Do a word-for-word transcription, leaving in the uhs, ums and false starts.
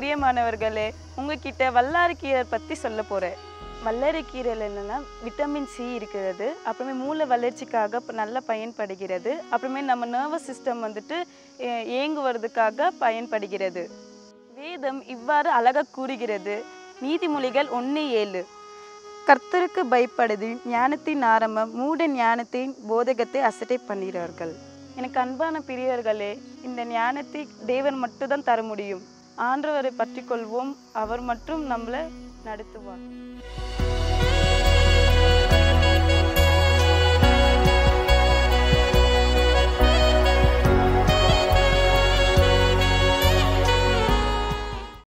பிரியமானவர்களே, உங்ககிட்ட வல்லாரைக்கீரை பற்றி சொல்ல போகிறேன். வல்லாரைக்கீரையில் என்னென்னா விட்டமின் சி இருக்கிறது, அப்புறமே மூளை வளர்ச்சிக்காக நல்லா பயன்படுகிறது, அப்புறமே நம்ம நர்வஸ் சிஸ்டம் வந்துட்டு இயங்குவதற்காக பயன்படுகிறது. வேதம் இவ்வாறு அழகாக கூறுகிறது. நீதிமொழிகள் ஒன்று ஏழு, கர்த்தருக்கு பயப்படுது ஞானத்தின் ஆரம்பம், மூட ஞானத்தின் போதகத்தை அசட்டை பண்ணுகிறார்கள். எனக்கு அன்பான பிரியர்களே, இந்த ஞானத்தை தேவன் மட்டும்தான் தர முடியும். ஆண்டவரை பற்றி கொள்வோம், அவர் மட்டும் நம்மளை நடத்துவார்.